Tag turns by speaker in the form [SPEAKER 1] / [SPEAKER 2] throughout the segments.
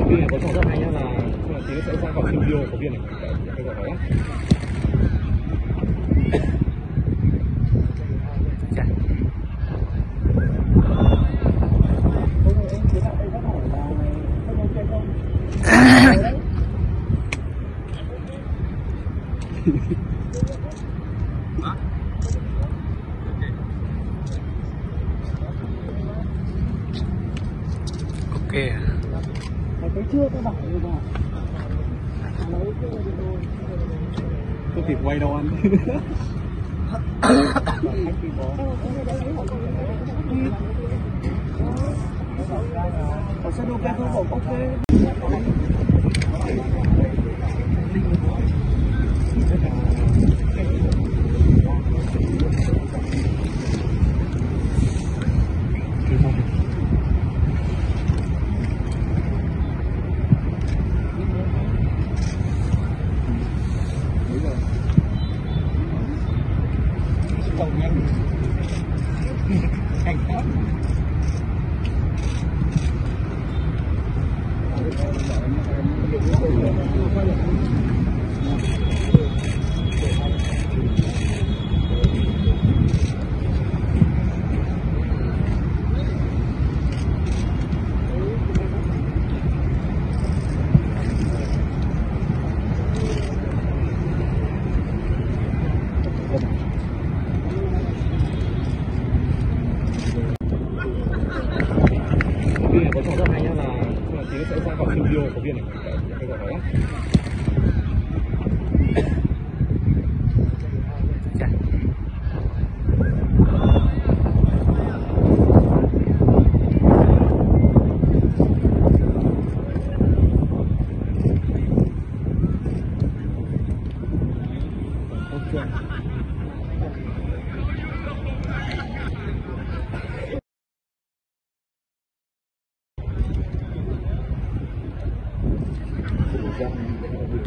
[SPEAKER 1] Viên này có trò rất hay nhá, là tí nữa sẽ ra vào xem video của Viên này, cái gọi đó nhá.
[SPEAKER 2] Ok.
[SPEAKER 3] Thấy chưa các bạn rồi mà.
[SPEAKER 1] Không kịp quay đâu anh.
[SPEAKER 3] Ở xe đua cái không ok.
[SPEAKER 1] Cảnh sát. Viên này có trò rất hay nhá, là tí nữa sẽ ra vào xem video của Viên này, cái gọi đó nhá.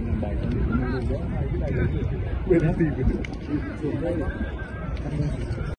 [SPEAKER 1] Bên